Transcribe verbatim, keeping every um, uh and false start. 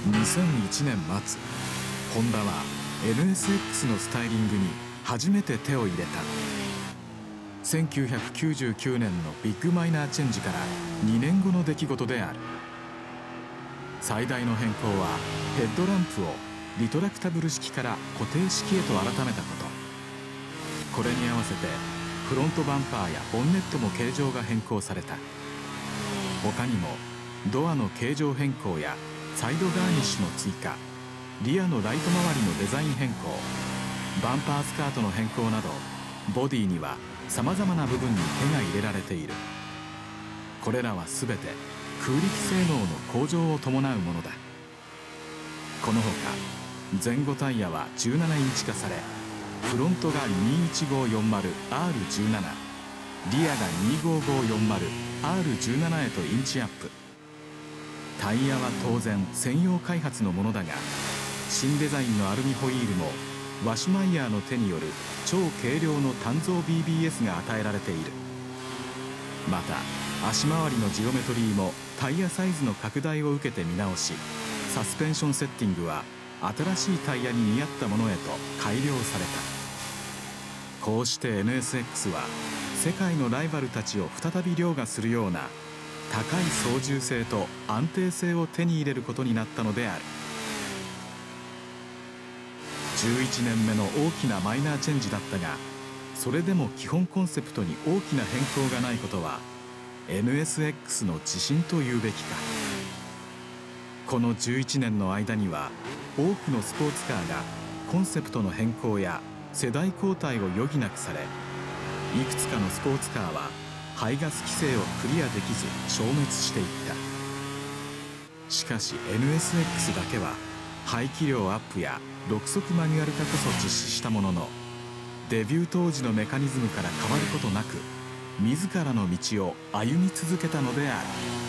にせんいちねん末、ホンダは エヌエスエックス のスタイリングに初めて手を入れた。せんきゅうひゃくきゅうじゅうきゅうねんのビッグマイナーチェンジからにねんごの出来事である。最大の変更はヘッドランプをリトラクタブル式から固定式へと改めたこと。これに合わせてフロントバンパーやボンネットも形状が変更された。他にもドアの形状変更やサイドガーニッシュの追加、リアのライト周りのデザイン変更、バンパースカートの変更など、ボディにはさまざまな部分に手が入れられている。これらは全て空力性能の向上を伴うものだ。このほか前後タイヤはじゅうななインチ化され、フロントが にいちごよんまるアールじゅうなな、リアが にごごよんまるアールじゅうなな へとインチアップ。タイヤは当然専用開発のものだが、新デザインのアルミホイールもワシュマイヤーの手による超軽量の単造 ビービーエス が与えられている。また足回りのジオメトリーもタイヤサイズの拡大を受けて見直し、サスペンションセッティングは新しいタイヤに見合ったものへと改良された。こうして エヌエスエックス は世界のライバルたちを再び凌駕するような高い操縦性と安定性を手に入れることになったのである。じゅういちねんめの大きなマイナーチェンジだったが、それでも基本コンセプトに大きな変更がないことは エヌエスエックス の自信というべきか。このじゅういちねんの間には多くのスポーツカーがコンセプトの変更や世代交代を余儀なくされ、いくつかのスポーツカーは排ガス規制をクリアできず消滅していった。しかし エヌエスエックス だけは排気量アップやろく速マニュアル化こそ実施したものの、デビュー当時のメカニズムから変わることなく自らの道を歩み続けたのである。